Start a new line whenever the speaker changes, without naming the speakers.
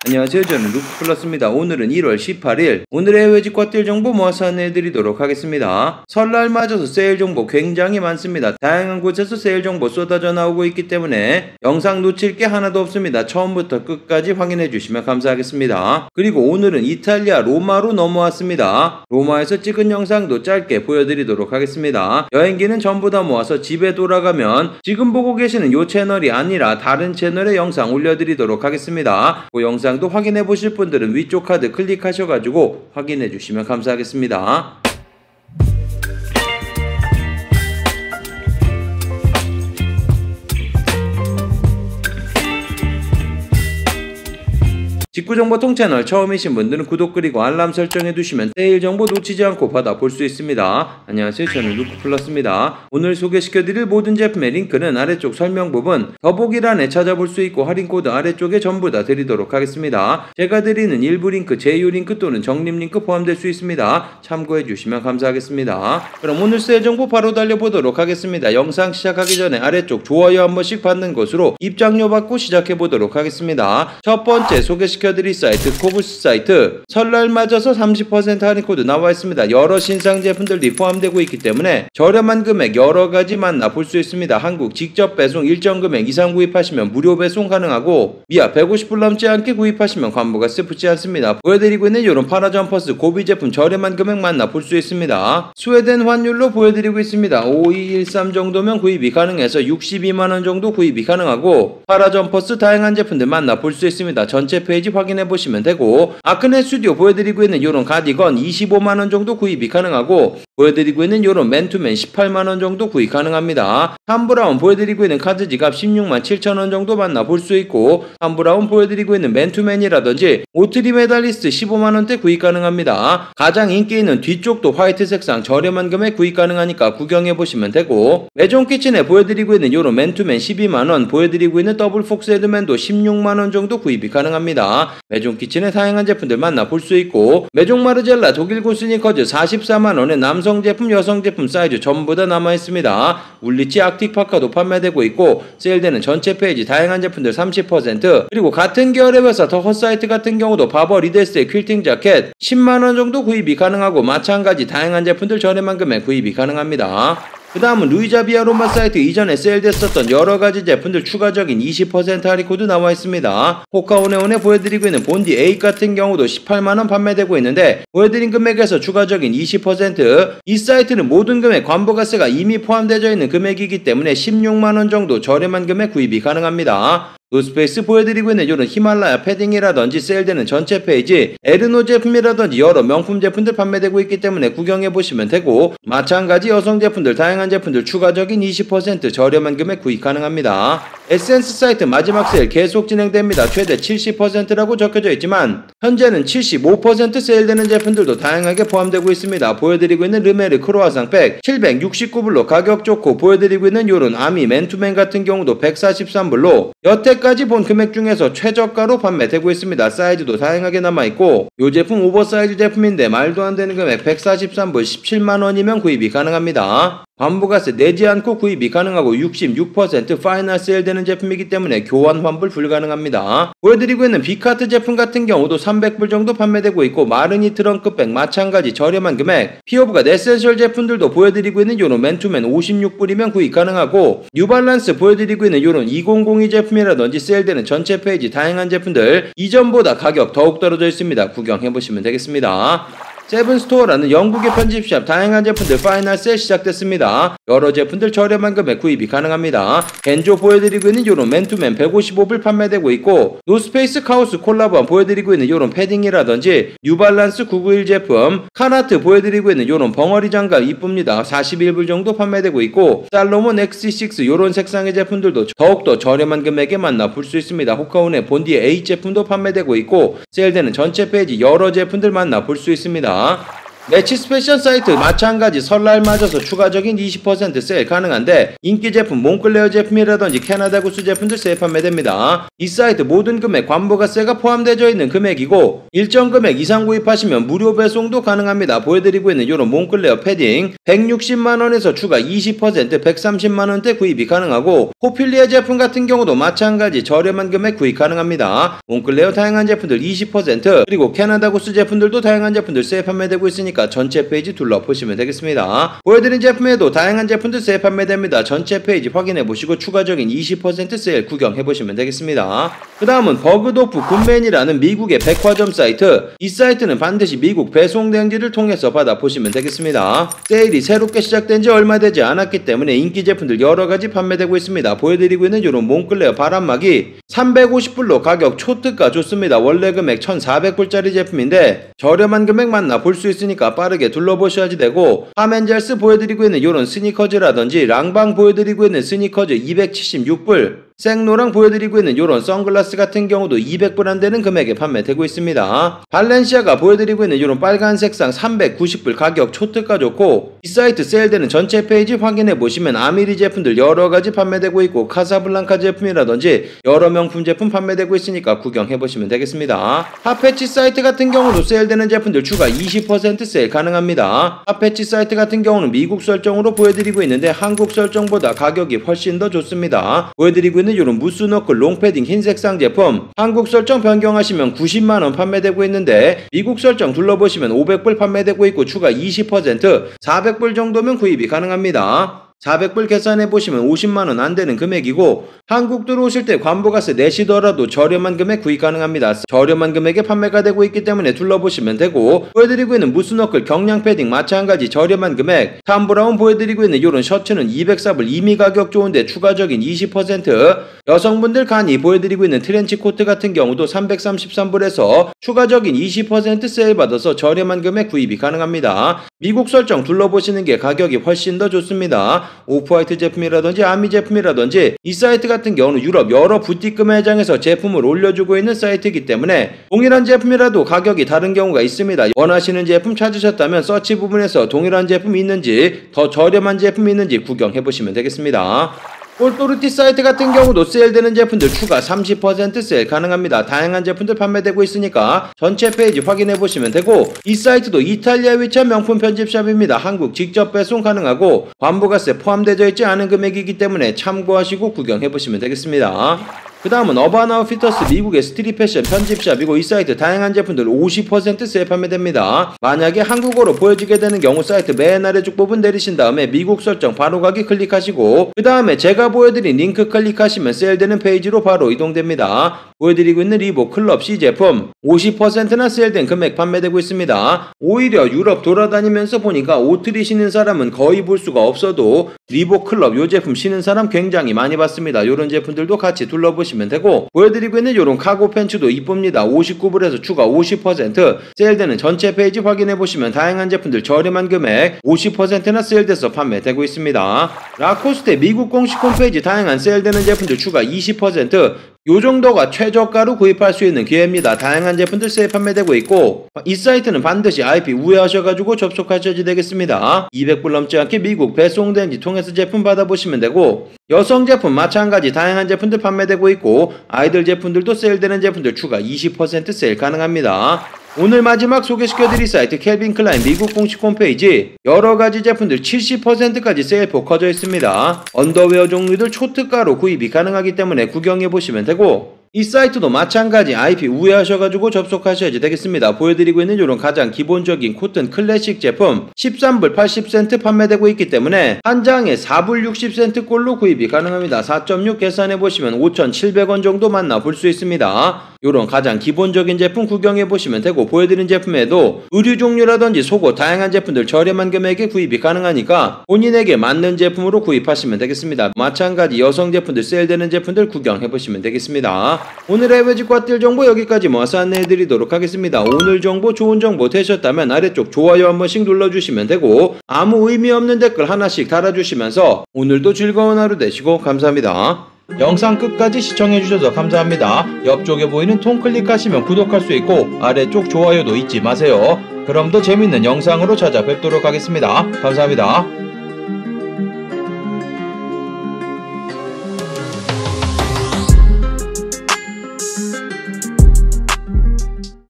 안녕하세요. 저는 루크플러스입니다. 오늘은 1월 18일 오늘의 해외 직과 뛸 정보 모아서 안내해드리도록 하겠습니다. 설날 맞아서 세일 정보 굉장히 많습니다. 다양한 곳에서 세일 정보 쏟아져 나오고 있기 때문에 영상 놓칠 게 하나도 없습니다. 처음부터 끝까지 확인해 주시면 감사하겠습니다. 그리고 오늘은 이탈리아 로마로 넘어왔습니다. 로마에서 찍은 영상도 짧게 보여드리도록 하겠습니다. 여행기는 전부 다 모아서 집에 돌아가면 지금 보고 계시는 이 채널이 아니라 다른 채널에 영상 올려드리도록 하겠습니다. 그 영상도 확인해 보실 분들은 위쪽 카드 클릭하셔가지고 확인해 주시면 감사하겠습니다. 직구정보통 채널 처음이신 분들은 구독 그리고 알람 설정해두시면 세일 정보 놓치지 않고 받아볼 수 있습니다. 안녕하세요. 저는 루크플러스입니다. 오늘 소개시켜드릴 모든 제품의 링크는 아래쪽 설명 부분 더보기란에 찾아볼 수 있고 할인코드 아래쪽에 전부 다 드리도록 하겠습니다. 제가 드리는 일부 링크, 제휴 링크 또는 적립 링크 포함될 수 있습니다. 참고해주시면 감사하겠습니다. 그럼 오늘 세일 정보 바로 달려보도록 하겠습니다. 영상 시작하기 전에 아래쪽 좋아요 한 번씩 받는 것으로 입장료 받고 시작해보도록 하겠습니다. 첫 번째 소개시켜드릴 사이트 코브스 사이트, 설날 맞아서 30% 할인 코드 나와 있습니다. 여러 신상 제품들이 포함되고 있기 때문에 저렴한 금액 여러가지 만나볼 수 있습니다. 한국 직접 배송 일정 금액 이상 구입하시면 무료 배송 가능하고 미아 150불 넘지 않게 구입하시면 관부가세 붙지 않습니다. 보여드리고 있는 이런 파라점퍼스 고비 제품 저렴한 금액 만나볼 수 있습니다. 스웨덴 환율로 보여드리고 있습니다. 5213 정도면 구입이 가능해서 62만원 정도 구입이 가능하고 파라점퍼스 다양한 제품들 만나볼 수 있습니다. 전체 페이지 확인해보시면 되고, 아크네 스튜디오 보여드리고 있는 이런 가디건 25만원 정도 구입이 가능하고, 보여드리고 있는 이런 맨투맨 18만원 정도 구입 가능합니다. 탐브라운 보여드리고 있는 카드 지갑 16만 7천원 정도 만나볼 수 있고, 탐브라운 보여드리고 있는 맨투맨이라든지 오트리 메달리스트 15만원대 구입 가능합니다. 가장 인기 있는 뒤쪽도 화이트 색상 저렴한 금액 구입 가능하니까 구경해보시면 되고, 메종 키친에 보여드리고 있는 이런 맨투맨 12만원, 보여드리고 있는 더블 폭스 헤드맨도 16만원 정도 구입이 가능합니다. 메종 키친의 다양한 제품들 만나볼 수 있고, 메종 마르젤라 독일고 스니커즈 44만원의 남성 제품 여성 제품 사이즈 전부 다 남아있습니다. 울리치 아틱 파카도 판매되고 있고, 세일되는 전체 페이지 다양한 제품들 30%, 그리고 같은 계열의 회사 더 헛사이트 같은 경우도 바버 리데스의 퀼팅 자켓 10만원 정도 구입이 가능하고 마찬가지 다양한 제품들 저렴한 금액 구입이 가능합니다. 그 다음은 루이자비아 로마 사이트 이전에 세일됐었던 여러가지 제품들 추가적인 20% 할인 코드 나와 있습니다. 호카오네온에 보여드리고 있는 본디 8 같은 경우도 18만원 판매되고 있는데, 보여드린 금액에서 추가적인 20%, 이 사이트는 모든 금액 관부가세가 이미 포함되어 있는 금액이기 때문에 16만원 정도 저렴한 금액 구입이 가능합니다. 노스페이스 보여드리고 있는 이런 히말라야 패딩이라든지 세일되는 전체 페이지, 에르노 제품이라든지 여러 명품 제품들 판매되고 있기 때문에 구경해보시면 되고, 마찬가지 여성 제품들 다양한 제품들 추가적인 20% 저렴한 금액 구입 가능합니다. 에센스 사이트 마지막 세일 계속 진행됩니다. 최대 70%라고 적혀져 있지만 현재는 75% 세일되는 제품들도 다양하게 포함되고 있습니다. 보여드리고 있는 르메르 크로아상 백 769불로 가격 좋고, 보여드리고 있는 요런 아미 맨투맨 같은 경우도 143불로 여태까지 본 금액 중에서 최저가로 판매되고 있습니다. 사이즈도 다양하게 남아있고, 이 제품 오버사이즈 제품인데 말도 안 되는 금액 143불 17만원이면 구입이 가능합니다. 관부가세 내지 않고 구입이 가능하고 66% 파이널 세일되는 제품이기 때문에 교환 환불 불가능합니다. 보여드리고 있는 비카트 제품 같은 경우도 300불 정도 판매되고 있고, 마르니 트렁크백 마찬가지 저렴한 금액, 피오브가 에센셜 제품들도 보여드리고 있는 요런 맨투맨 56불이면 구입 가능하고, 뉴발란스 보여드리고 있는 요런 2002 제품이라든지 세일되는 전체 페이지 다양한 제품들 이전보다 가격 더욱 떨어져 있습니다. 구경해보시면 되겠습니다. 세븐스토어라는 영국의 편집샵 다양한 제품들 파이널 세일 시작됐습니다. 여러 제품들 저렴한 금액 구입이 가능합니다. 겐조 보여드리고 있는 요런 맨투맨 155불 판매되고 있고, 노스페이스 카우스 콜라보한 보여드리고 있는 요런 패딩이라든지 뉴발란스 991 제품, 카나트 보여드리고 있는 요런 벙어리 장갑 이쁩니다. 41불 정도 판매되고 있고, 살로몬 XC6 요런 색상의 제품들도 더욱더 저렴한 금액에 만나볼 수 있습니다. 호카온의 본디 8 제품도 판매되고 있고, 세일되는 전체 페이지 여러 제품들 만나볼 수 있습니다. 매치스 패션 사이트 마찬가지 설날 맞아서 추가적인 20% 세일 가능한데 인기 제품 몽클레어 제품이라든지 캐나다 구스 제품들 세일 판매됩니다. 이 사이트 모든 금액 관부가세가 포함되어 있는 금액이고 일정 금액 이상 구입하시면 무료 배송도 가능합니다. 보여드리고 있는 이런 몽클레어 패딩 160만원에서 추가 20% 130만원대 구입이 가능하고 포필리아 제품 같은 경우도 마찬가지 저렴한 금액 구입 가능합니다. 몽클레어 다양한 제품들 20% 그리고 캐나다 구스 제품들도 다양한 제품들 세일 판매되고 있으니까 전체 페이지 둘러보시면 되겠습니다. 보여드린 제품에도 다양한 제품들 세일 판매됩니다. 전체 페이지 확인해보시고 추가적인 20% 세일 구경해보시면 되겠습니다. 그 다음은 버그도프 굿맨이라는 미국의 백화점 사이트. 이 사이트는 반드시 미국 배송대행지를 통해서 받아보시면 되겠습니다. 세일이 새롭게 시작된 지 얼마 되지 않았기 때문에 인기 제품들 여러가지 판매되고 있습니다. 보여드리고 있는 이런 몽클레어 바람막이 350불로 가격 초특가 좋습니다. 원래 금액 1400불짜리 제품인데 저렴한 금액 만나볼 수 있으니까 빠르게 둘러보셔야지 되고 하멘젤스 보여드리고 있는 이런 스니커즈라든지 랑방 보여드리고 있는 스니커즈 276불 생노랑 보여드리고 있는 이런 선글라스 같은 경우도 200불 안되는 금액에 판매되고 있습니다. 발렌시아가 보여드리고 있는 이런 빨간 색상 390불 가격 초특가 좋고 이 사이트 세일되는 전체 페이지 확인해보시면 아미리 제품들 여러가지 판매되고 있고 카사블랑카 제품이라든지 여러 명품 제품 판매되고 있으니까 구경해보시면 되겠습니다. 핫패치 사이트 같은 경우도 세일되는 제품들 추가 20% 세일 가능합니다. 핫패치 사이트 같은 경우는 미국 설정으로 보여드리고 있는데 한국 설정보다 가격이 훨씬 더 좋습니다. 보여드리고 있는 이런 무스너클 롱패딩 흰색상 제품 한국 설정 변경하시면 90만원 판매되고 있는데 미국 설정 둘러보시면 500불 판매되고 있고 추가 20% 400불 정도면 구입이 가능합니다. 400불 계산해보시면 50만원 안되는 금액이고 한국 들어오실 때 관부가세 내시더라도 저렴한 금액 구입 가능합니다. 저렴한 금액에 판매가 되고 있기 때문에 둘러보시면 되고 보여드리고 있는 무스너클 경량 패딩 마찬가지 저렴한 금액 탐브라운 보여드리고 있는 이런 셔츠는 204불 이미 가격 좋은데 추가적인 20% 여성분들 간이 보여드리고 있는 트렌치 코트 같은 경우도 333불에서 추가적인 20% 세일 받아서 저렴한 금액 구입이 가능합니다. 미국 설정 둘러보시는 게 가격이 훨씬 더 좋습니다. 오프화이트 제품이라든지 아미 제품이라든지 이 사이트 같은 경우는 유럽 여러 부티크 매장에서 제품을 올려주고 있는 사이트이기 때문에 동일한 제품이라도 가격이 다른 경우가 있습니다. 원하시는 제품 찾으셨다면 서치 부분에서 동일한 제품이 있는지 더 저렴한 제품이 있는지 구경해보시면 되겠습니다. 꼴또르티 사이트 같은 경우도 세일되는 제품들 추가 30% 세일 가능합니다. 다양한 제품들 판매되고 있으니까 전체 페이지 확인해보시면 되고 이 사이트도 이탈리아 위치한 명품 편집샵입니다. 한국 직접 배송 가능하고 관부가세 포함되어 있지 않은 금액이기 때문에 참고하시고 구경해보시면 되겠습니다. 그 다음은 어반 아웃피터스 미국의 스트릿 패션 편집샵이고 이 사이트 다양한 제품들 50% 세일 판매됩니다. 만약에 한국어로 보여지게 되는 경우 사이트 맨 아래쪽 부분 내리신 다음에 미국 설정 바로 가기 클릭하시고 그 다음에 제가 보여드린 링크 클릭하시면 세일되는 페이지로 바로 이동됩니다. 보여드리고 있는 리복 클럽 C 제품 50%나 세일된 금액 판매되고 있습니다. 오히려 유럽 돌아다니면서 보니까 오트리 신는 사람은 거의 볼 수가 없어도 리복 클럽 요 제품 신는 사람 굉장히 많이 봤습니다. 요런 제품들도 같이 둘러보시면 되고 보여드리고 있는 요런 카고 팬츠도 이쁩니다. 59불에서 추가 50% 세일되는 전체 페이지 확인해보시면 다양한 제품들 저렴한 금액 50%나 세일돼서 판매되고 있습니다. 라코스테 미국 공식 홈페이지 다양한 세일되는 제품들 추가 20% 요 정도가 최저가로 구입할 수 있는 기회입니다. 다양한 제품들 세일 판매되고 있고 이 사이트는 반드시 IP 우회하셔가지고 접속하셔야 되겠습니다. 200불 넘지 않게 미국 배송대행지 통해서 제품 받아보시면 되고 여성 제품 마찬가지 다양한 제품들 판매되고 있고 아이들 제품들도 세일되는 제품들 추가 20% 세일 가능합니다. 오늘 마지막 소개시켜드릴 사이트 캘빈 클라인 미국 공식 홈페이지 여러가지 제품들 70%까지 세일폭 커져 있습니다. 언더웨어 종류들 초특가로 구입이 가능하기 때문에 구경해보시면 되고 이 사이트도 마찬가지 IP 우회하셔가지고 접속하셔야지 되겠습니다. 보여드리고 있는 이런 가장 기본적인 코튼 클래식 제품 13불 80센트 판매되고 있기 때문에 한 장에 4불 60센트 꼴로 구입이 가능합니다. 4.6 계산해보시면 5,700원 정도 만나볼 수 있습니다. 이런 가장 기본적인 제품 구경해보시면 되고 보여드린 제품에도 의류 종류라든지 속옷 다양한 제품들 저렴한 금액에 구입이 가능하니까 본인에게 맞는 제품으로 구입하시면 되겠습니다. 마찬가지 여성 제품들 세일되는 제품들 구경해보시면 되겠습니다. 오늘의 해외집과 뛸 정보 여기까지 모아서 안내해드리도록 하겠습니다. 오늘 정보 좋은 정보 되셨다면 아래쪽 좋아요 한 번씩 눌러주시면 되고 아무 의미 없는 댓글 하나씩 달아주시면서 오늘도 즐거운 하루 되시고 감사합니다. 영상 끝까지 시청해주셔서 감사합니다. 옆쪽에 보이는 통 클릭하시면 구독할 수 있고 아래쪽 좋아요도 잊지 마세요. 그럼 더 재밌는 영상으로 찾아뵙도록 하겠습니다. 감사합니다.